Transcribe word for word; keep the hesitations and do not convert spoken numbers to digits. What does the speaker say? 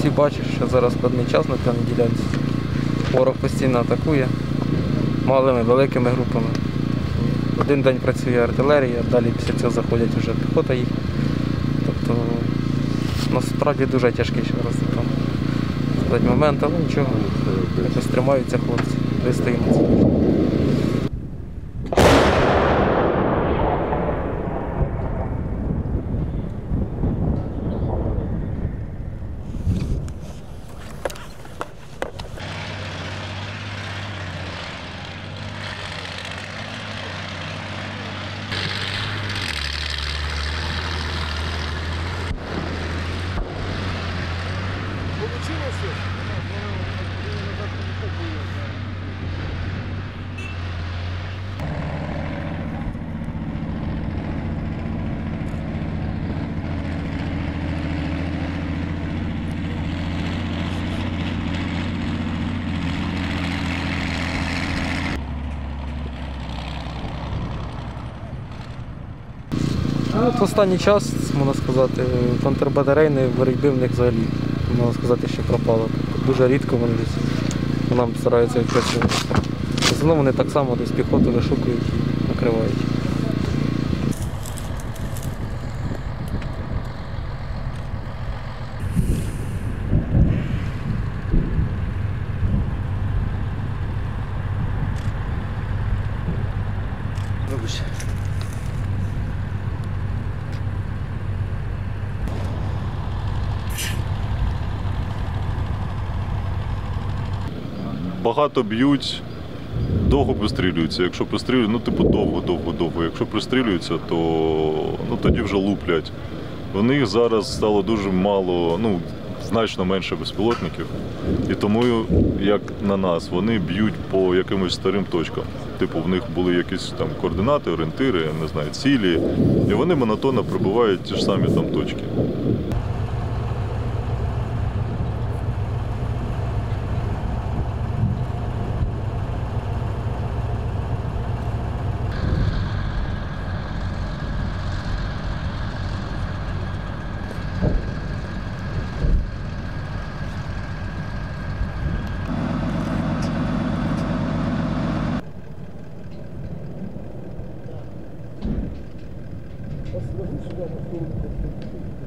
всі бачать, що зараз складний час на даній ділянці. Ворог постійно атакує малими, великими групами. Один день працює артилерія, далі після цього заходять вже піхота їх. Тобто насправді дуже тяжкий ще раз там сказати момент, але нічого, якось тримаються хлопці, вистоїмо. Ну, в останній час, можна сказати, контрбатарейної боротьби в них взагалі, можна сказати, що пропало. Дуже рідко вони десь по нам стараються відпрацювати. В основному вони так само десь піхоту вишукують і накривають. Багато б'ють, довго пристрілюються. Якщо пристрілюють, ну типу довго-довго-довго. Якщо пристрілюються, то ну, тоді вже луплять. У них зараз стало дуже мало, ну, значно менше безпілотників. І тому, як на нас, вони б'ють по якимось старим точкам. Типу, в них були якісь там координати, орієнтири, не знаю, цілі. І вони монотонно прибувають ті ж самі там точки. Сюда на